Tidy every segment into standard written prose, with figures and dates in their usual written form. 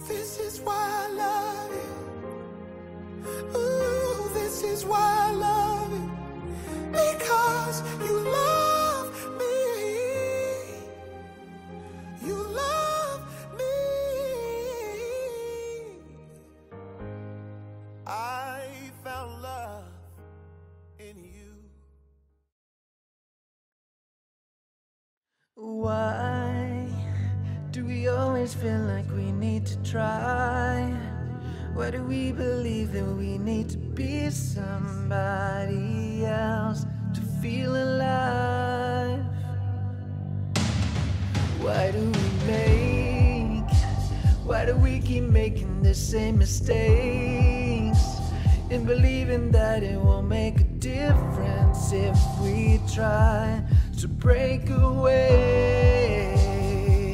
This is why I love you. Ooh, this is why I love you. Because you love me. You love me. I found love in you. Why do we always feel like we need to try? Why do we believe that we need to be somebody else to feel alive? Why do we keep making the same mistakes and believing that it won't make a difference if we try to break away?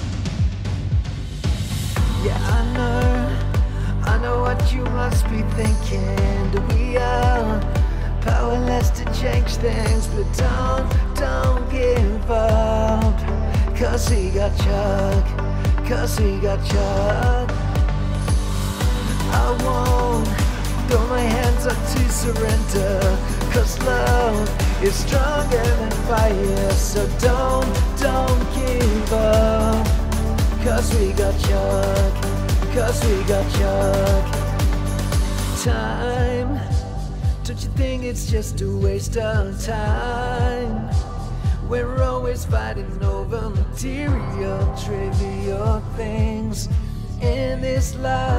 Yeah, I know what you must be thinking. That we are powerless to change things, but don't give up. 'Cause we got Chug, 'cause we got Chug. I won't throw my hands up to surrender, 'cause love is stronger than fire. So don't give up. 'Cause we got Chug, 'cause we got Chug. Time, don't you think it's just a waste of time? We're always fighting over material, trivial things in this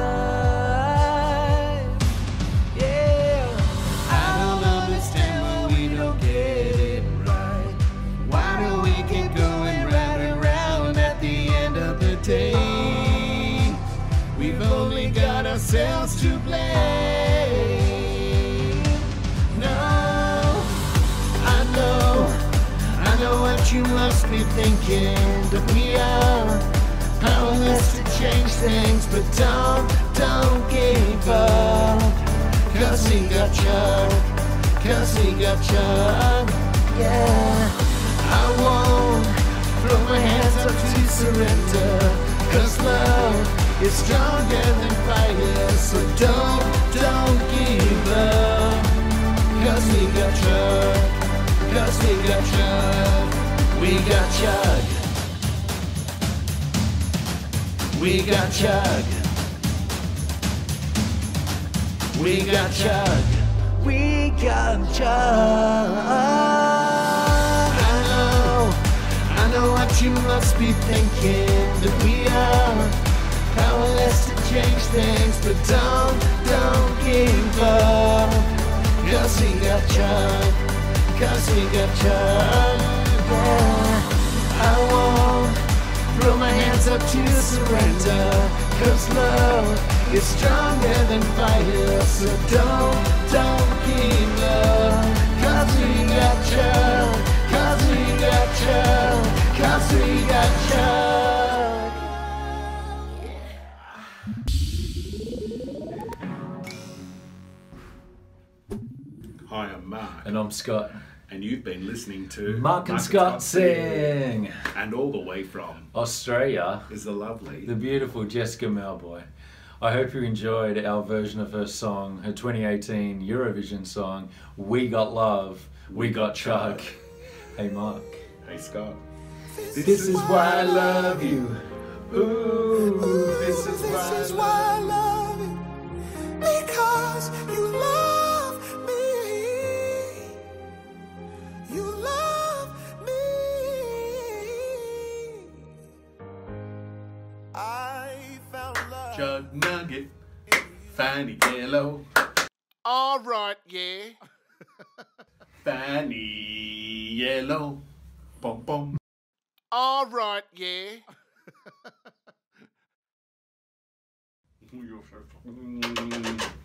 life. Yeah, I don't understand why we don't get it right. Why do we keep going round and round at the end of the day? We've only got ourselves to blame. No, I know what you must be thinking, that we are powerless to change things, but don't give up. 'Cause we got Chug, 'cause we got Chug. Yeah, I won't throw my hands up to surrender, 'cause love is stronger than fire. So don't give up. 'Cause we got Chug, 'cause we got Chug. We got Chug. We got Chug. We got Chug. We got Chug. I know what you must be thinking, that we are powerless to change things, but don't give up. 'Cause we got Chug, 'cause we got Chug. Yeah, I won't throw my hands up to surrender, 'cause love is stronger than fire. So don't give up. 'Cause we got Chug, 'cause we got Chug, 'cause we got Chug. Hi, I'm Mark. And I'm Scott. And you've been listening to Mark and Scott Sing. And all the way from Australia is the lovely, the beautiful Jessica Mauboy. I hope you enjoyed our version of her song, her 2018 Eurovision song, We Got Love, We Got Chug. Hey Mark. Hey Scott. This is why I love you. Ooh, this is why I love you. Because you love me. You love me. I found love. Chug nugget, Fanny yellow. All right, yeah. Fanny yellow. Bum bum. All right, yeah. You're so